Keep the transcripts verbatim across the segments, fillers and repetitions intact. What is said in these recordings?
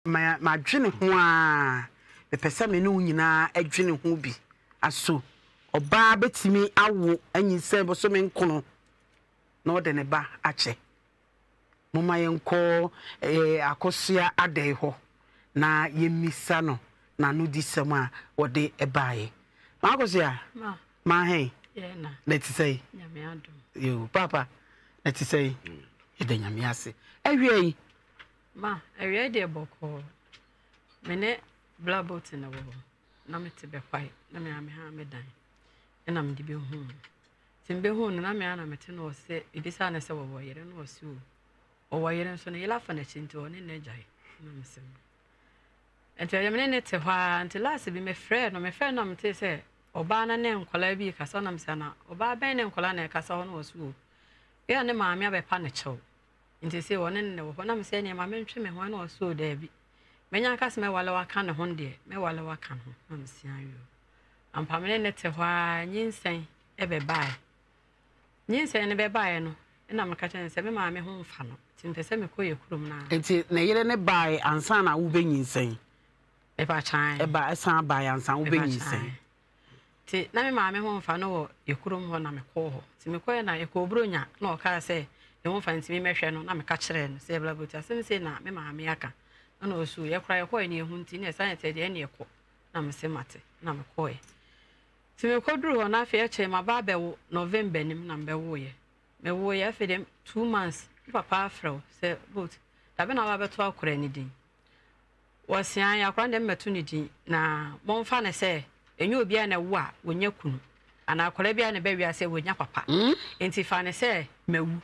ma ma dwene ho a me pese me no nyina adwene ho bi aso oba betimi awo anyinse bo so me nkono na ode ne ba ache moma yenko eh akosia adai ho na yemisa no na no disem a ode ebaye ma akosia ma ma he ye na let's say nyame adom yo papa let's say ede nyame ase awie ma awie de boko mene blabot na wo na mete be kwai na me ame ha me dan na me de be hu timbe hu na me ana mete no se ebisa na se wo yere no se o o wo yere so na yela fa na chinti o ne na jai na me se enti ya me ne te hwa anti last bi me frɛ no me frɛ no mete se oba na ne nkola bi kasa na me se na oba ben ne nkola na kasa ho no se o ya ne maame abepa ne chew nti se wona ne wo na me se ne maame ntwe me ho na o se o da bi menya kase me wale waka ne ho de me wale waka ho na me se ayo ampamene ne te hwa nyinsen e be bae nyinsen ne be bae no na me ka chen se me maame ho mfa no ti mpese me koye kurom na enti na yere ne bae ansa na wo be nyinsen e ba chan e ba san bae ansa wo be nyinsen ti na me maame ho mfa no wo ekurom ho na me ko ho ti me koye na e ko bronya na o ka se e ho mfa nti me mehwe no na me ka kire no se bla boti asem se na me maame aka na o su ye kra ye koye ne ehu nti ne science de ne ekọ na me se mate na me koye ti me koduru ho na fe eche ma ba bewo November nim na me wo ye me wo ye fe dem two months papa afro se but da be na ba beto akora ni din wosian ya kra dem meto ni din na monfa ne se enye obi a na wo a wonya kunu ana akora bia ne be wi ase wonya papa enti fa ne se mewu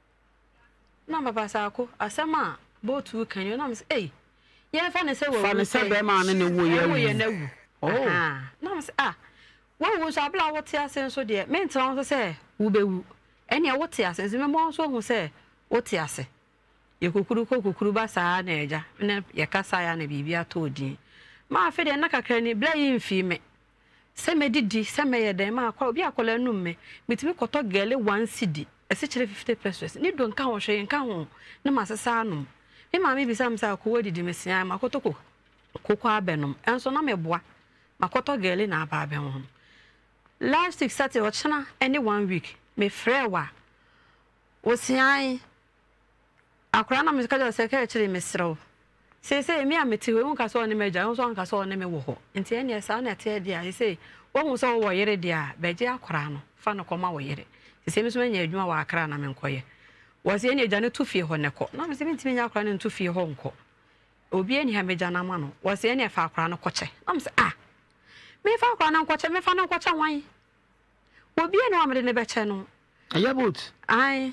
na baba sa ko asema botu kanyo na me se eh ye fa ne se wo fa ne se be ma ne ne wo ye wo ye na wu oh na me se ah wo wo so abla wo te ase nso de me ntra wo se wo bewu ene wo te ase nso me mo nso hu se wo te ase ye kokuru kokuru ba sa na eja ne ye kasa ya na bibia to odin ma afi de na kakra ni bla yi mfi me se me didi se me ye den ma akwa obi akola num me mitimi koto gele one cedi ese kire fifty pesos ni do nka ho hwe nka ho na masesa anum me ma me bisa msa ko wodidi mesia ma koto ko kokko abenum enso na me boa makoto gele na aba aben ho last week Saturday ochana any one week me frewa osian akora na me kaja secretary me srew se se me ameti we nka so ne meja nso nka so ne me wo ho enti ene sa na te dia e se wo hu so wo yere dia beje akora no fa no koma wo yere se se me so nya adwuma wa akra na me nkoye wo se ene eja ne tu fie ho ne ko na me se ntimi nya akora ne tu fie ho nko obi eni ha meja na ma no wo se ene fa akora no koche na me se ah me fa akora na nkoche me fa na nkoche wan obi eni wa me ne beche no ayabot ai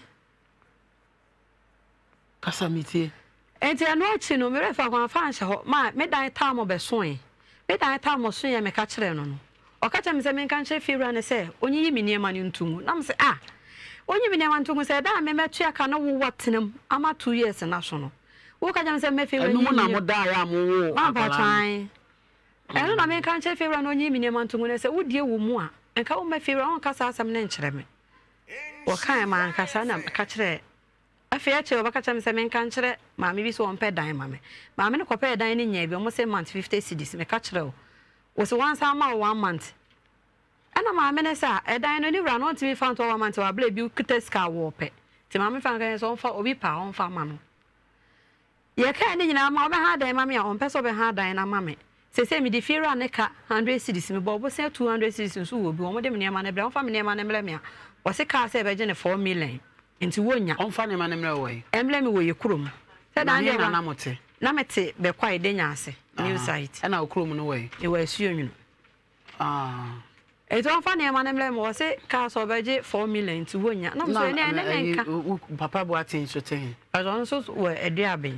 kasamiti enti anu achi no me refa kwa fa anhye ho ma me dan ta mo besoe me dan ta mo so ye me ka kire no no o ka che me se me kan che fiura ne se onyi yi me niema ne ntumu na me se ah onyi me niema ntumu se da me metu aka no wo watenam ama two years na so no wo ka che me se me fiura ni na mo da ya mo wo ma ba twan enu na me kan che fiura no onyi me niema ntumu ne se wo die wo mu a enka wo me fiura on ka sa asam ne nkyere me wo kan ma anka sa na ka kire afi ache obaka cham se men kan kire maame bi so on pɛ dan maame maame ne kopɛ dan ne nya bi o mo se month fifty cedis me ka kire o wo se once ama one month ana maame ne sa edan no ni wura no ntimi fa nto one month wa bla bi kita ska wo pɛ ti maame fa kan so on fa obi pa on fa ma no ye ka ne nyina ma obe ha dan maame a on pɛ so obe ha dan na maame se se mi di fiera ne ka one hundred cedis me bo bo se two hundred cedis nso wo bi o mo de me ne ma ne bla on fa me ne ma ne mle me a wo se ka se be je ne four million enti wonya onfa ne ma ne mra wo yi emle me wo ye kurom se dan de na mote na mete be kwai de nya ase new site na okurom no wo yi e wa asuo nwunu ah e to onfa ne ma ne mle me wo se ka so be je four million enti wonya na so ne ne ne nka papa bo atin so ten azo so wo ede aben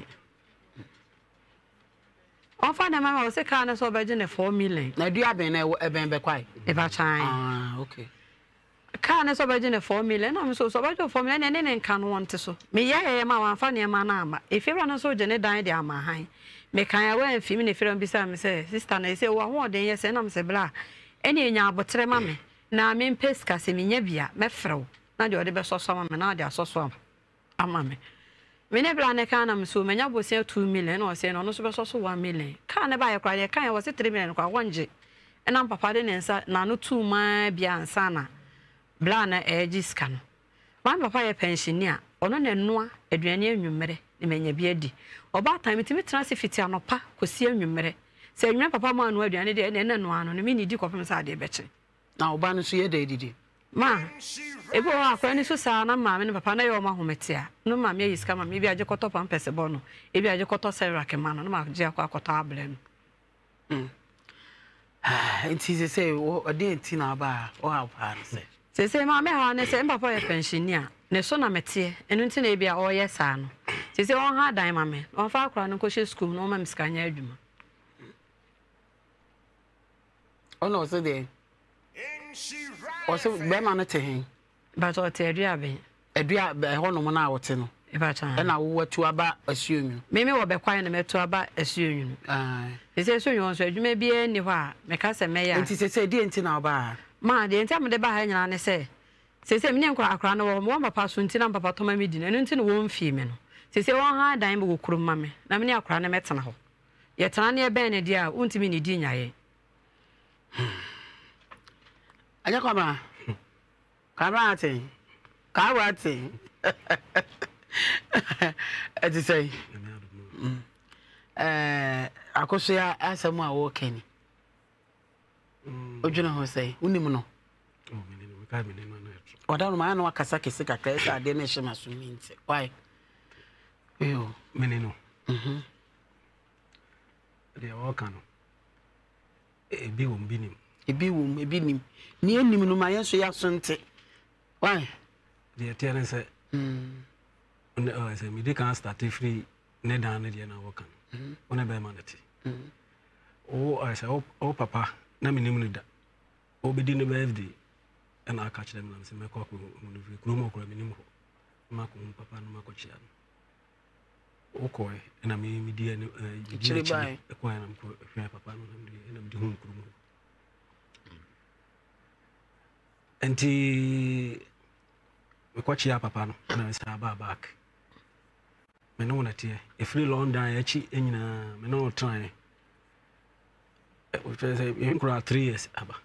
onfa ne ma wo se ka na so be je ne four million na adu aben na e ben be kwai e ba chan ah okay ka na so baje ne four million na me so so baje four million ne ne nka no wonte so me ya ya ma wan fa ne ma na ama e fira na so je ne dan de ama han me kan ya wan fi me ne fira bisa me se sister na se wa ho den ye se na me se bla ene enya abotre ma me na me peska se me nya bia me frew na de ode be so so ma me na de asoso ama me me ne bla ne kan am so menya bo say two million or say no no so be so one million kan ne ba ye kwa ye kan ye was three million kwa wonje enam papa de ne nsa na no two ma bia nsa na bla na ejiska no wan papa ye pensioner ono ne noa aduane anwummere ne menya bia di oba time timi tena se fiti anopa kosi anwummere se anwummere papa ma no aduane de ne ne noa no ne me ni di kopem sa de beche na oba no so ye de didi ma ebo akwa ni so sa na ma me ne papa na ye o ma hometia no ma me yiska ma me bia je koto pampese bo no e bia je koto serake ma no no ma je akwa koto able no mm enti se se o de enti na ba o ha pa no se se se ma me ha ne se papa ye pensioner ne so na mete enu nti na e bia o ye sa no se se on ha dan ma me on fa akwa no ko she school no ma miskanya adwuma ono se de o se be ma no te hen ba to te adua be adua be ho no mo na wote no e ba cha e na wo watu aba asuonwu me me wo be kwan na metu aba asuonwu ah se se so nyon so adwuma bi e ni ho a me ka se me ya enti se se di enti na oba ma de enti am de ba ha nyina ne se se se me ne nkwa akra no wo mo papa so enti na papa to ma me di na enti no wo mfi me no se se won ha dan be kokuru ma me na me ne akra na metena ho ye tena ne be ne di a untimi ne di nyaye aja kwa ba karate karate ati say eh akoso ya asemu a wo keni ojuna ho say unim no o menene we ka menene no oda no ma na wakasa kese kakra esa ade na hye maso minti why yo menene mhm de wo kan no e bi wo mbinim ebi wum ebi nim ni enim no ma yeso ya sonte why the tell say mm on say me dey can start free ne dan ne dey na work kan ona be manati mm o I say o papa na me nim no da o be di no birthday and I catch them na say me ko ko no free kro mo ko me nim ho ma ko papa no ma ko chia o ko e na me me di ne e chiri bai e ko na ko papa no na me di hu kro mo enti we kwachi ya papa no na sa ba back me no na tie e free London ya chi enyina me no try e o say e nkura three years aba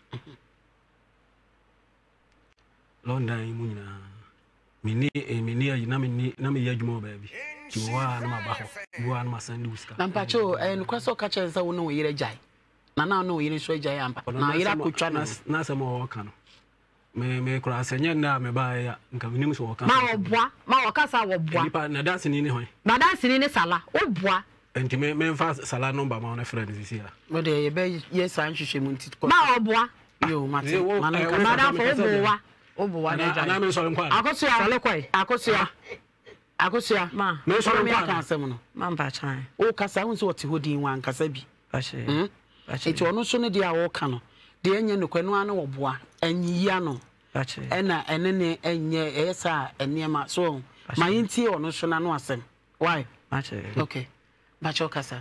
London mu nyina me ni e me ni na me ni na me yadwuma ba bi ti wa na ma ba ho wa na ma send uska na mpacho e nkwa so ka chenza wo no wo yire jai na na no wo yire so jai ampa na yire akotwa na na se mo wo ka no me me kura senye na me ba ya nka minim so woka ma oboa ma wokasa woboa nipa na dance ni ni ho na dance ni ni sala oboa enti me me fa sala number ma on friend this here mo de ye be yes an hwehwe mu nti ma oboa yo mate ma na ma da fo oboa oboa na ja na me so nkwa akoso ya sale kwai akoso ya akoso ya ma me so nkwa ka asem no ma mpa chan o kasa hu so wote hodin wan kasa bi ba she ba she enti ono so ne dia wo ka no de enye no kwanu anu woboa anyiya no ena ene ne enye esa enema so mayinti ono so na no asem why okay bacho kasa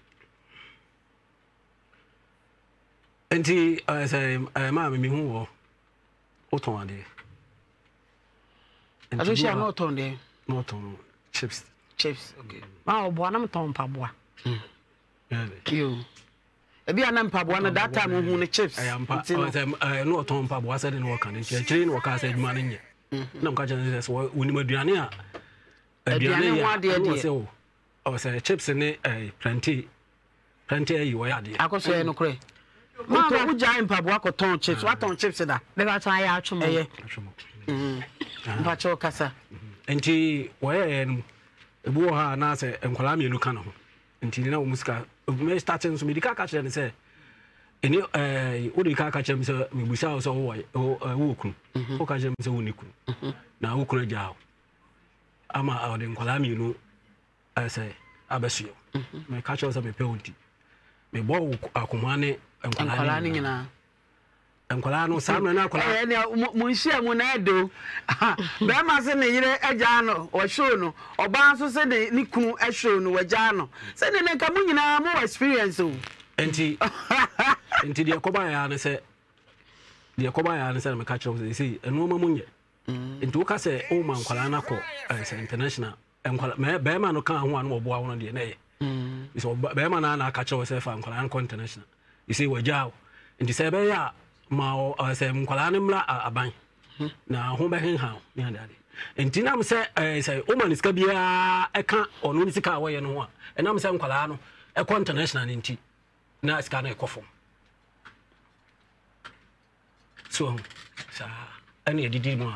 enti say ma me hu wo oton ade ento shi no oton de no oton chips chips okay ma obo na mton paboa mm yo ebi anam paboa na that time hu ne chips no oton paboa said no kan nche chiri no ka sa adwuma nye na mka chan say woni maduane a aduane ya de say o o say chips ne plenty plenty yi wo ya de akoso no kure ma to uja paboa ko ton chips wa ton chips da be ba ton ya atwom eye atwom mhm ba cho kasa enti wo ye no ebu ha na say enkwala mienu ka no enti na wo musika me starting so medical catch them say eni eh o de ka catch them say me busa so wo wo kun o catch them say wo ni kun na wo kun ja ama o de nkwala mi no I say abesuo me catch us me penalty me bo akoma ne nkwala ni nyina nkwala no sam na nkwala eh mo nhia mo na edo be ma se ne yire agya no o show no oba so se ne ni kunu e show no wagya no se ne nka mo nyina mo experience o enti enti de koba ya ne se de koba ya ne se me catch us say enu ma mo nye enti wo ka se o ma nkwala na ko international enkwala me be ma no kan ho an obo awo no de na ye mm so be ma na na ka che yourself enkwala an international you say wajaw nti say be ya ma o say enkwala ne mra aban na ho be hen ha me ande ade nti na me say say o man iska bia e ka ono ni sika wo ye no ho a e na me say enkwala no e ko international nti na iska na e kofo so sa ani edidi mo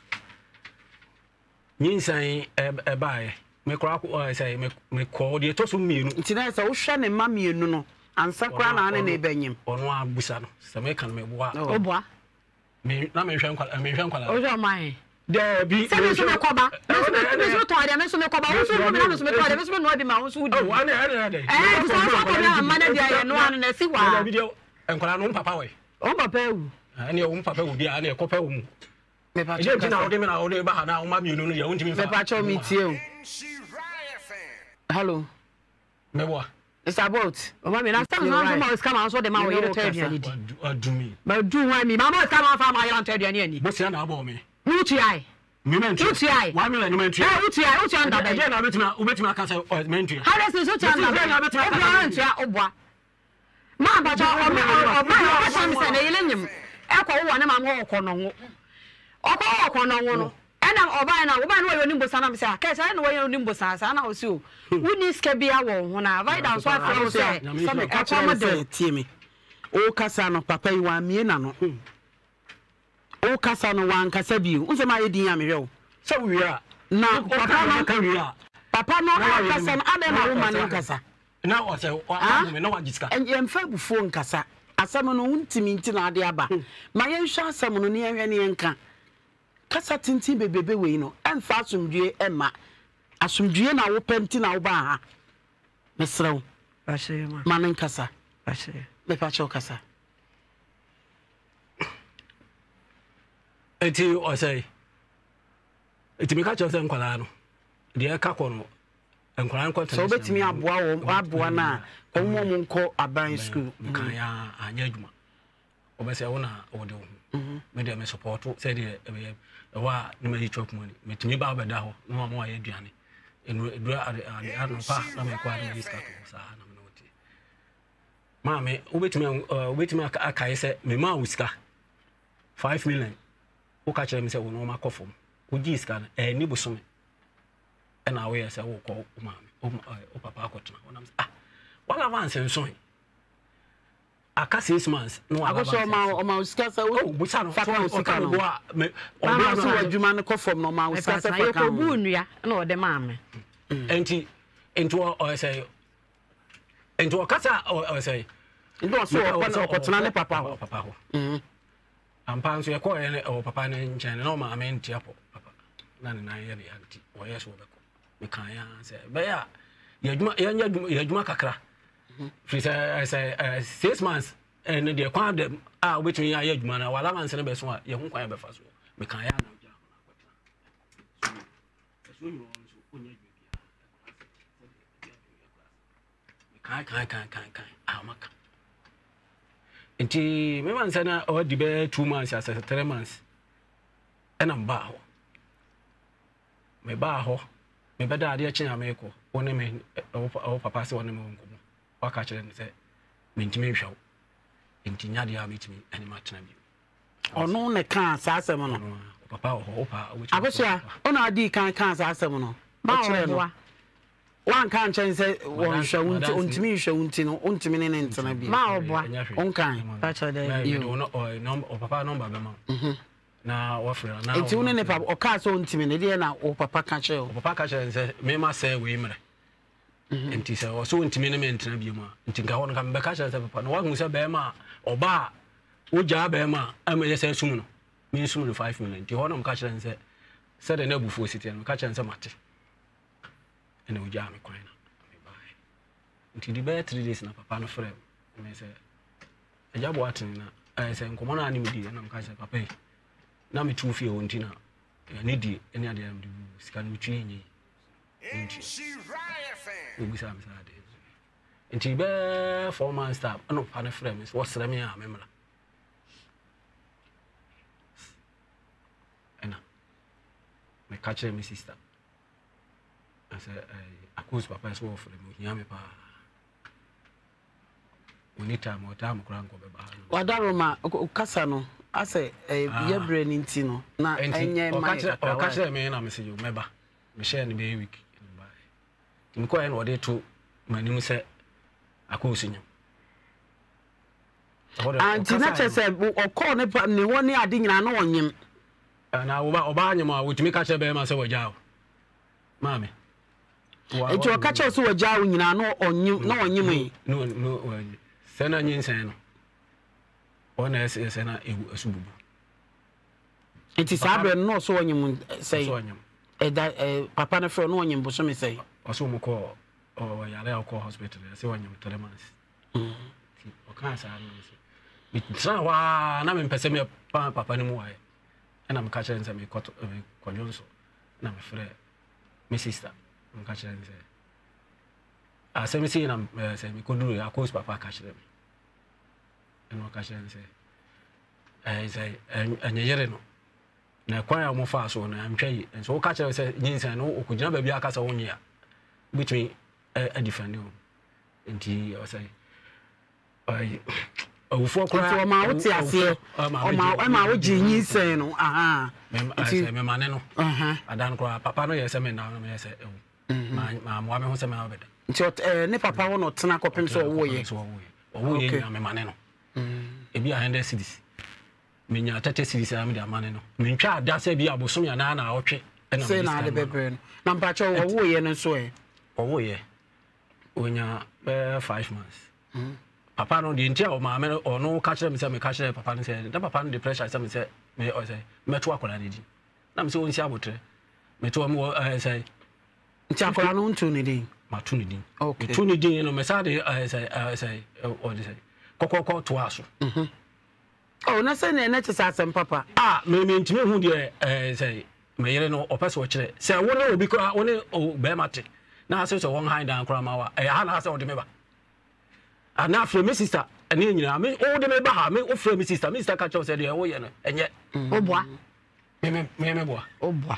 nyinsan e bae me kora ko say me me ko de to so mienu nti na say wo hwe ne ma mienu no ansa kora na ane na ebanyim ono abusa no se me kan me boa oboa me na me hwe nkwala me hwe nkwala o jo mai de bi se me so me koba me so to ade me so me koba wo so me na so me to ade me so me no bi ma wo so udi oh ane ane ane eh so so ko na manager ye no ane na si wa na video nkwala no papa we o papa ewu ane o papa wu dia ane kopa wu mu me pa je ntina o de me na o de ba ha na o ma mienu no ye o ntimi fa me pa cho mi tie o hello me boa it's about o ma me na stand na so ma scam an so de ma wo ye to aduane di adumi ma du wa mi ma ma scam an fa ma ye to aduane ani bo sia na abo me uti ai me mentu uti ai wa me la ni mentu eh uti ai uti anda be je na betima o betima ka say mentu how does so anda be na betima ka mentu ya oboa ma ba cha o ma o ma o cha mi se na yele nyim e ko wo ne ma mo ko no wo ọkọ ọkọ no wo no ena oban na oban no yoni mbosa na me say ka say na wo yoni mbosa sa na o si o woni ska bia wo ho na vida so afro o say so me ka chere tie me o kasa no papa yi wa mie na no o kasa no wan kasa bi o se ma ye din ya me hwe o so wi a na papa no ka wi a papa no kasa no ade na wo ma no kasa na o say wa me na wa giska en ye mfa bufo nkasa asam no untimi nti na ade aba ma ye hwa asam no ne hwe ne nka kasa tintin bebebe we no emfa asumdue emma asumdue na wo penti na wo ba ha mesrew ba she ma manen kasa ba she me pa cho kasa eti o say eti me ka cho say nkwala no de ka ko no nkwala nkwala so betimi aboa wo aboa na ko mo mo nko aban school kan ya anya adwuma obese wo na wo de wo me de me support say de e wa no me chop money me timi ba ba da ho no mo aye aduane enu edura ade ade no pa na me kwa de risk to sa na me no ti ma me obetimi obetimi aka say me ma wuska five million wo ka chere me say wo no ma kofom wo gi iska na e ni busome e na we say wo ko o ma me o papa akotuna wo na ah wala avance nso aka six months no aba so ma o ma uska sa wo busa no fa ka uska no me o ma so adwuma no kofom no ma uska sa fa ka ko bu nua na o de ma me enti enti o say enti o kasa o say ndo so o kotuna ne papa ho papa ho mhm ampa nso ye ko ye o papa ne nchen na o ma me ntia po papa na ne na ye ne anti o ye so be ko me kan ya say be ya ye adwuma ye nya ye adwuma kakra fi say say six months and the kwa dem ah between ya adwuma na wala man se ne be so a ye hu kwan be fa so me kan ya na ja na kwata so you so onya me kan kan kan kan kan ah maka enti me man se na o di be two months as three months and am ba ho me ba ho me be da ade kyen ameko woni me o papa se woni me nko waka chere ne se mentime hwawo enti nyade a metime ani matena bi ono ne kan asasem no papa o pa akosia ono adi kan kan asasem no ba chere no wan kan chen se won hwa untimi hwa unti no untimi ne ne ntena bi ma oboa on kan ba chere de you no o papa number be ma na wafre na enti woni ne papa o ka so untimi ne de na o papa ka chere o papa ka chere se me ma se we mre enti se o so ntimi ne me ntena bi ma enti ga won ka me ka chere se papa no wa hu se be ma oba wo ja be ma am ye se sum no me sum no five million enti honum ka chere se se de na bufu siti no ka chere se mate ene wo ja me kwan na me bai enti di be three days na papa no frem me se eja bo atin na eh se nkomo na ani me di na me ka chere papa na me tu fie wonti na ne di ene ade am di sika no twi enyi enti ubisa me sa de enti be four months stop no pa ne frem so what's remi a memla ena me catch me sister I said, I could papa so for the Yamipa. We need time or time crank over. Wadaroma, Casano, I say, a year brain in Tino, not any catch a man. I'm saying, remember, Michelle and the baby. In quite what they took, my name said, I could see you. And Tina said, or call the one near Ding and on him. And I will buy him out with me catch a bear myself a job. Mammy. It will catch us to a job in an on you, no on you. No, no, send an insane. One is a subu. It is Abra no so on you say, that Papa and Fro no on you, but some say, or some call or Yale call hospital, I say one you telemans. Or can't say, it's not why I'm in Pessimia Papa anymore. And I'm catching some conjonso. And I'm afraid, my sister, I'm catching. I say, me see, I'm saying, we could do it. I course Papa catch them. And I'm catching say, I say, and you know, now quite more fast one. I'm trying, and so catch us, yes, I know, could never be a castle one year between a different new. And he or say, I. Oh, for my mouth, I see. Oh, my genius saying, aha, I see my maneno. Aha, I don't cry. Papa, no, yes, I mean, now I say, my mamma who's a man. Short, ne papa will not turn up and so away. Oh, we are my maneno. If you are in the cities, mean your thirty cities, I'm the maneno. Mean, child, that's a be able to and Anna, okay, and say now the baby. Number two, away and so. Oh, yeah. When you're five months. Papa no the entire mama or no catch them say me catch them papa say that papa no the pressure say me say me or say me to akola ni di na me say won si abotre me to mo say nti akola no ntu ni din ma tu ni din okay tu ni din no me say dey say say or dey say kokoko to aso mhm oh na say na na te say asem papa ah me me ntime hu dey say me yere no opese o kire say won obi ko won o be mate na say so won hide down kra ma wa eh ha na say o de me ba. And now, for my sister, and then you know, I mean, all the member, I mean, for my sister, Mister Catcher said, oh, yeah, and yet, oh, boy, me, me, me, boy, oh, boy.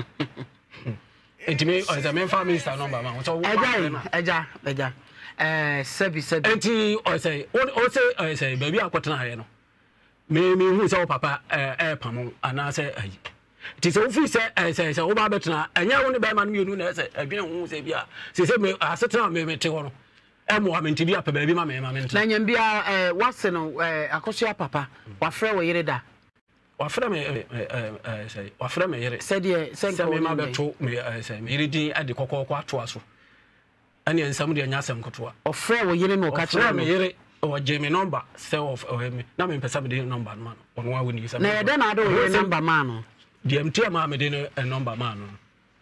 And to me, as a man, family, Mister number, man, so, Eja, Eja, Eja, eh, Sebi, Sebi, and he, I say, or say, I say, baby, I got an know. Me, me, who's our papa, eh, Pamon, and I say, it is officer, I say, so, Babatna, and you only by man, you know, I've been who say, yeah, she said, I said, me, me, take Emo am nti bia pa baby ma me ma me nti na nyam bia eh wase no eh akosia papa wa frɛ wo yere da wa frɛ me eh eh say wa frɛ me yere sɛ de sɛ me ma beto me say me yere din ade kokoko ato aso ane nsam de anya asɛm kotoa o frɛ wo yere no ka kyerɛ me yere o je me number sɛ of me na me pesa me de number ma no ono wa woni sɛ na yede na ade wo yere number ma no de mtia ma me de no number ma no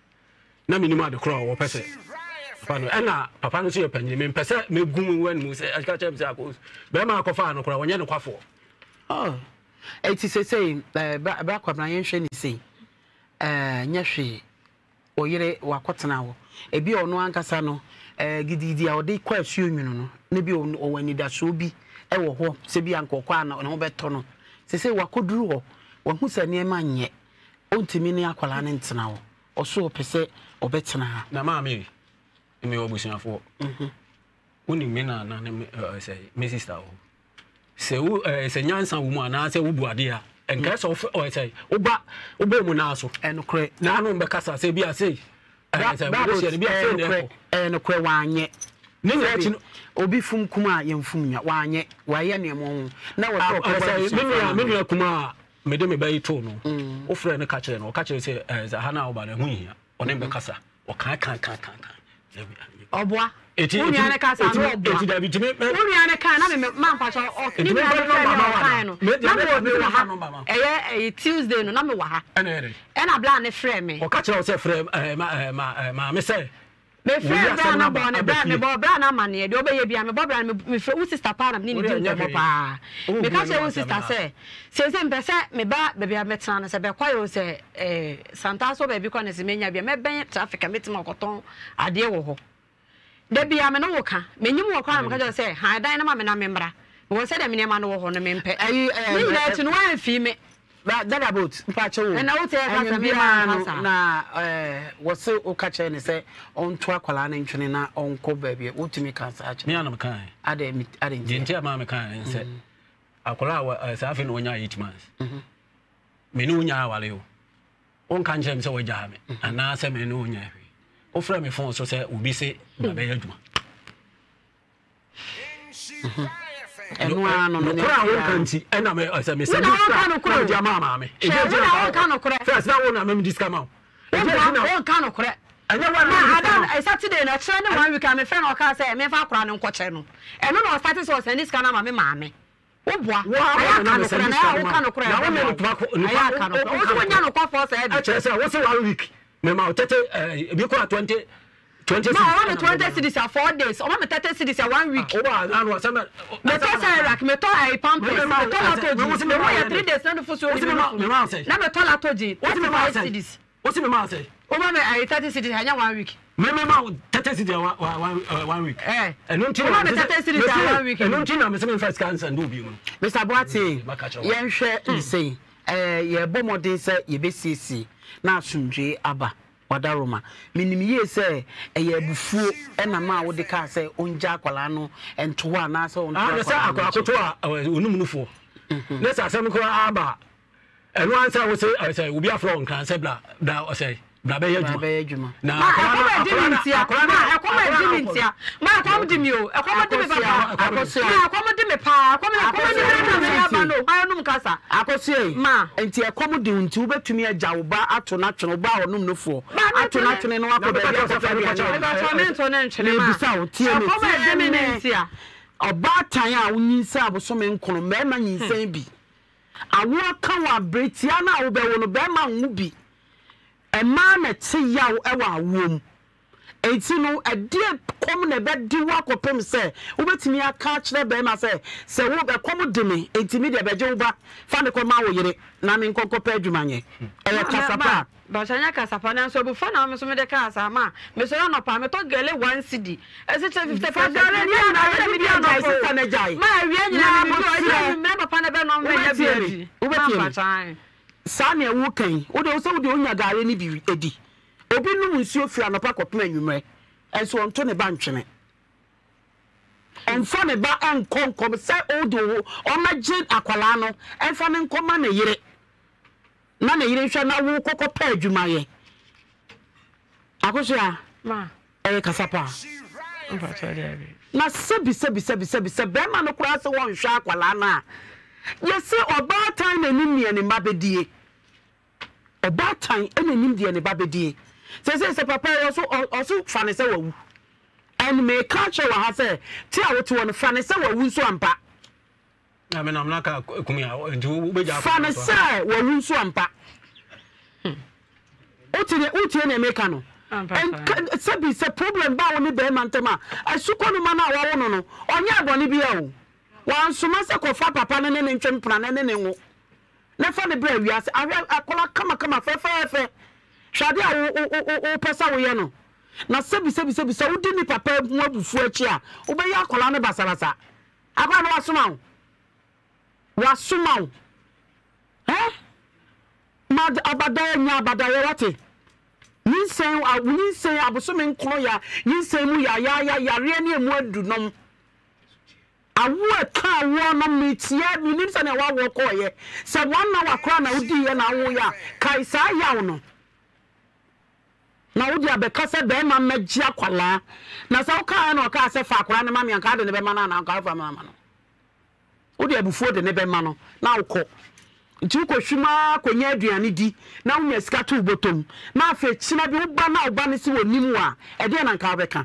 na me ni ma de kro wo pese papa na papa no say panyin me pese me gum wan mu say aka chem say akos be ma akofa no kora wonye no kwafo oh eti say say ba ba kwabna yen hwe ni say eh nya hwe oyire wakotena wo ebi ono ankasa no eh gididi a odi kwa asuo nwunu no ne bi o wani da so bi e wo ho se bi ankokwa na no beto no say say wakoduru ho wahu sa ne ma nye ontimi ne akwala ne ntena wo oso pese obetena na ma me me obusia fo mhm woni me na na say me sister o se wo se nyansa wo mu ana se wo buade a enka so o say oba oba mu na so enokre na no be kasa se bia sei say wo se bia sei ne enokre wanye ne nya obi fum kuma ye mfum nya wanye waye ne mo na wo to ko me nua me nua kuma me de me bayi to no o frɛ ne ka kire no o ka kire se ha na oba na hu hia one be kasa o kan kan kan kan Obwa. Eti eti ane ka sa no obwa. Eti da bi timi. Uni ane ka na me man pa so o. Ni me ane ka no. Na me obi wa ha. Eye Tuesday no na me wa ha. Ene ene. Ena bla ne frɛ me. O ka kire o se frɛ ma ma ma me se. Me frɛ bra na bo ne bra me bo bra na ma ne de obeye bia me bo bra me frɛ u sister pa na ni ni di ko pa. Me ka se u sister se. Se se mpe se me ba be bia metena na se be kwa yo se eh Santa so be bi kwa na se menya bia me ben traffic metima okoton ade wo ho. Debi ame no woka menyim wo kwa amka say ha dan na ma me na membra wo say de me ma no wo ho no me mpe ayi eh ni na tu no wan fi me that that about mpacho and I would say na eh was o ka che ne say on to akwala na ntwene na on ko baby wotumi ka sa ache me anam kan ade ade nti ama me kan say akwala sa afi no nya eight months me no nya awale o on kan chem say wagya me ana say me no nya hwe o fra me phone so say obi say na be adwuma enu ano no kura won kanti ena me say me say me kura dia mama me e je na kan no kura first na won na me discount ma e je na kan no kura anya wa na ada Saturday na chere ne one week am friend o ka say me fa kura ne nkoche no eno na start so send discount na ma me maame wo boa aya kan no kura na wo kan no kura na wo me no twa ko aya kan no kura wo nya no kwa for say e chere say wo say one week me ma tete e bi ko twenty twenty no I want twenty cities for four days o ma me thirty cities for one week o ba anu say me me to say rack me to ai pampers me to la to ji me mo ya three days na for so me ma say na me to la to ji what me ma say what me ma say o ma me ai thirty cities hanya one week me me ma thirty cities one one week eh eno nti o ma me thirty cities one week eno nti na me say me first cancer ndo bi mu Mister Boate ye nhwe nsei eh ye bomode say ye be sisi na asundwe aba wadaroma minim ye say eye abufuo ena ma wo de ka say onja akwala no entoa na say onja akwala say akwala koto a onum nufo na say asem ko aba eno ansa wo say say obi afro nkan say bla bla say bla be yaduma be yaduma na akwala dimintia na akwala dimintia ma akwala dimi o akwala dimi papa akoso na akwala dimi pa akwala akwala dimi na aba no ayonum kasa akoso ma enti akwala di nti wo betumi agya wo ba ato na twene wo ba onum nofo ato na twene no akọ be ya so fa bi akwala me to na nkyene ma bisa wo tie me akwala dimi mintia oba tan a wonyinsa abosome nkono me ma nyinsan bi awo ka wa bretia na wo be wo no be ma nwu bi ema na te yaw ewa awom enti no ade kom na be di wa kopem se wo betimi aka kire be ma se se wo be kom de me enti me de be je wo ba fa ne ko ma wo yire na me nkokopa adwumanye e kasapa ba shanya kasapa na so bu fa na me so me de kasa ma me so no pa me to gele one cd e se fifty-five gele ni na me dia no sister na jai ma wi nyina me me papa na be no me ya bi wo betimi Sani ewu kan wo de so wo de onya gare ni bi edi obi num nsuo fi anopa kopem anwumre enso onto ne ba ntwene enfa ne ba enkonkom se odo o magye akwala no enfa ne nkoma na yire na na yire hwa na wo kokopa adwumaye akoso ya ma e kasapa mfa chori abi na sebi sebi sebi sebi sebi ma no kura se won hwa akwala na yesi oba tan na nim ne mba bedie oba tan ena nim de ne ba bedie se se se papa also also fane se wawu and me culture wa ha se ti a woto won fane se wawu so ampa na me na na ka kumi a nti wo beja fane se wawu so ampa otine otine na emeka no and sabi se problem ba woni be mantema asuko no ma na wa wono no onye abone bia o wan soma se ko fa papa ne ne ntwempra ne ne ngo na fa ne bra wiase akola kama kama fe fe fe hwade a o o pesa wo ye no na sebi sebi sebi se wodi ni papa mu abufu achi a wo be ya akola ne basabasa akwa no wasoma wo wasoma wo eh mad abada nya abada ye wate yinsen a yinsen abosome nkro ya yinsen mu ya ya ya yare ne emu adunom awu ka awu no metia minim se na wa wo ko ye se one na wakra na udi ye na wo ya kai sa ya no na udi abeka se be ma magi akwala na se ka na ka se fa akwala na ma me ka de ne be ma na na ka fa ma no udi abufuo de ne be ma no na wo nti ko hwima konya aduane di na wonya sika to botom na afa china bi wo ba na wo ba ne se wonimu a e de na nka beka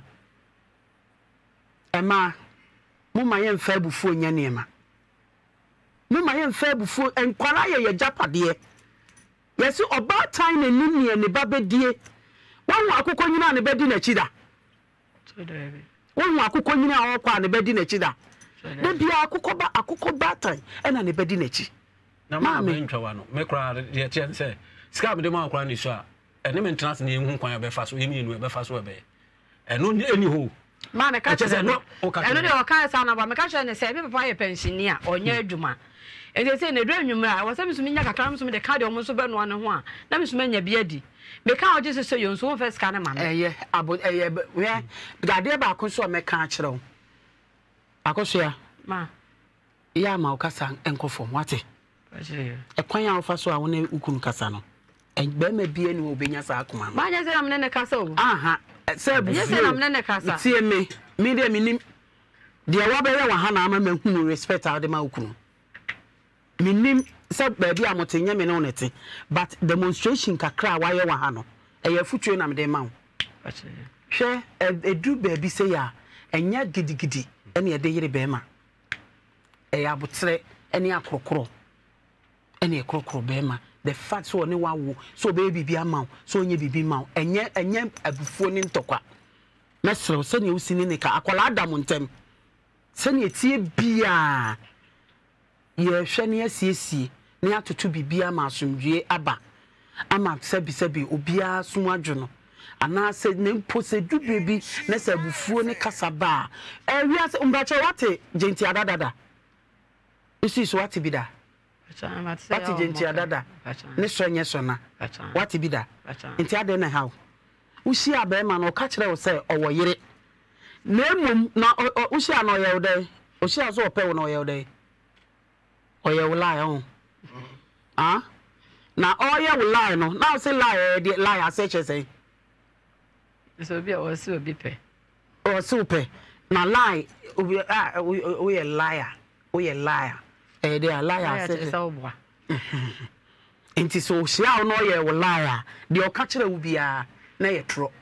ema muma ye mfa bufuo nya niema muma ye mfa bufuo enkwara ye ye japade yesi oba tan na nimie ne babedie wonwa akoko nyina ne bedi na chida so debe wonwa akoko nyina okwa ne bedi na chida de bia akoko ba akoko ba tan ena ne bedi na chi na ma me ntwa no me kra ye tie se sika me de ma kra ni so a ene me ntena se ne hu kwan be fa so ye mi enu be fa so be eno eni ho ma me ka che no eno de o ka sa na ba me ka che ne se bi papa ye pensioner onye adwuma e dey say na dra nwumra wo say me so nya kakra me so me de ka de omo so be no ne ho a na me so nya bia di me ka oje so yo so first ka na ma eh yeah abo eh yeah we gade ba ko so me ka akere wo akoso ya ma ya ma okasa enkofo wate e kwan ya ofa so a wo ne ukunu kasa no e gba ma bia ni obenya sa akoma ma nya say na me ne kasa o aha say bu say na me ne kasa tie me me de minim de wa be ya wa ha na ama mahunu respect a de ma ukunu minim say baabi a motenya me ne onete but demonstration kakra wa ye wa ha no e ya futuo na me de ma wo hwe edu baabi say ya enya gidigidi ene ye de yire be ma e ya botre ene akrokro ene akrokro be ma the fact so ne wawo so be bibi ama so onye bibi ma enye enye abufuo ni ntokwa mesro se ne usini ne ka akwala adam ntem se ne tie bia ye hwe ne asiesie ne atoto bibi ama asomdwe aba ama sebi sebi obia so adwo ana se ne mpo se du bibi ne se abufuo ne kasaba ewia se umbache wate jenti adadada isi so wate bida wati jenti adada ne so nye so na wati bida nti ade na hawo usi abe ma no ka kire wo se owo yire na emum na usi ano ye wodai usi aso ope wo na ye wodai oye wo lie on ah na oye wo lie no na say lie de lie ase che say so bi o si obi pe o si pe na lie obi ah o ye liar o ye liar eh de liar say say obo enti so hia no ye wo liar de o ka kire wo bia na ye tro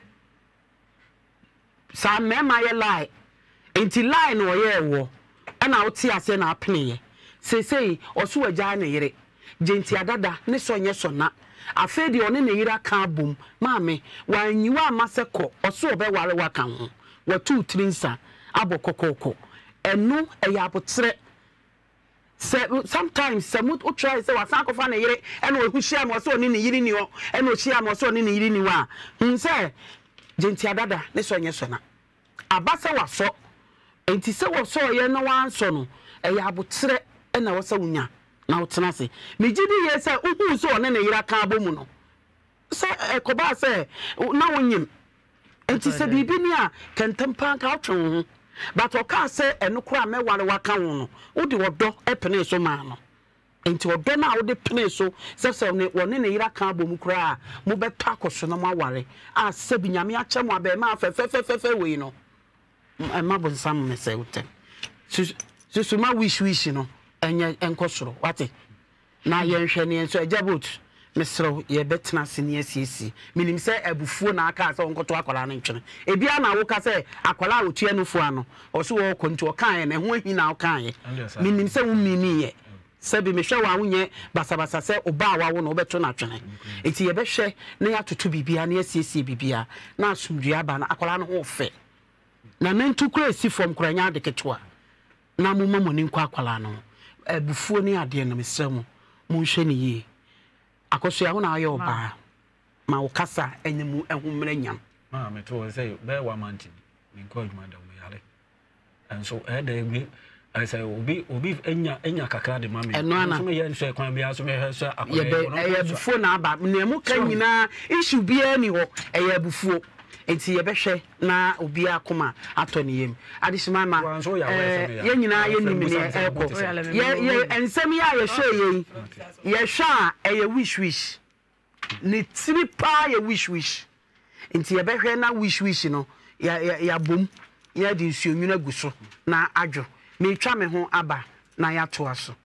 sa mema ye lie enti lie no ye wo na wo ti ase na apene ye sei sei oso agya na yire jenti adada ne so nye so na afa de one ne yira ka bom maame wanyiwa amaseko oso obe ware waka ho wa two trinsa abokokoko enu eya abotre sometimes some would try say wasan ko fa na yire eno ohu hia mo so oni ne yiri ni ho eno hia mo so oni ne yiri ni wa hun say jenti adada ne so nye so na abasa waso enti se wo so ye no wan so no eya abotre ena wo sa wunya na wo tena se megidi ye say uhu so one ne yira ka abomu no so ekoba say na wonyim enti se bibi ni a kentempa ka atwen ho but oka say enukura meware waka ho no wo de wodo epene so ma no enti wodo na wo de pene so se se ne wone ne yira ka abomu kura mo beta akoso na maware a se binyame ache mo abe ma fe fe fe fe we no e ma bon sam me se wote so so ma wish wish no enye enkosoro wate na ye nhwe ne enso ejabot mesro ye betena sini asiesi minim se abufuo na aka se onkoto akwala na ntwene ebia na wo ka se akwala otua no fu ano oso wo konti o kan ye ne ho ahi na o kan ye minim se wo mini ye se bi mehwe wa wonye basabasa se oba wa wo no obeto na twene enti ye behwe na ya toto bibia na asiesi bibia na asumdua aba na akwala no ho fe na nantu kura si fom kura nya de ketwa na mo mamo ni nkwa akwala no abufuo ni ade no mesremu mo nhwe ne yi akoso ya ho na aye oba ma wo kasa enyemu ehumre nyam ma me to say be wa manti me ko adwuma da mo yare and so e da bi I say obi obi enya enya kakra de ma me so me ye nso kwan bia so me he so akoso ye be abufuo na aba na mu ka nyina issue bia ni ho e abufuo enti ye behwe na obi akoma ato ne yem adishima ma ye nyina ye nimine eko ye ye ensem ya ye hwe ye ye hwa e ye wish wish ni tiri pa ye wish wish enti ye behwe na wish wish no ya ya bom ya di nsuo nwuna guso na adwo me twa me ho aba na ya to aso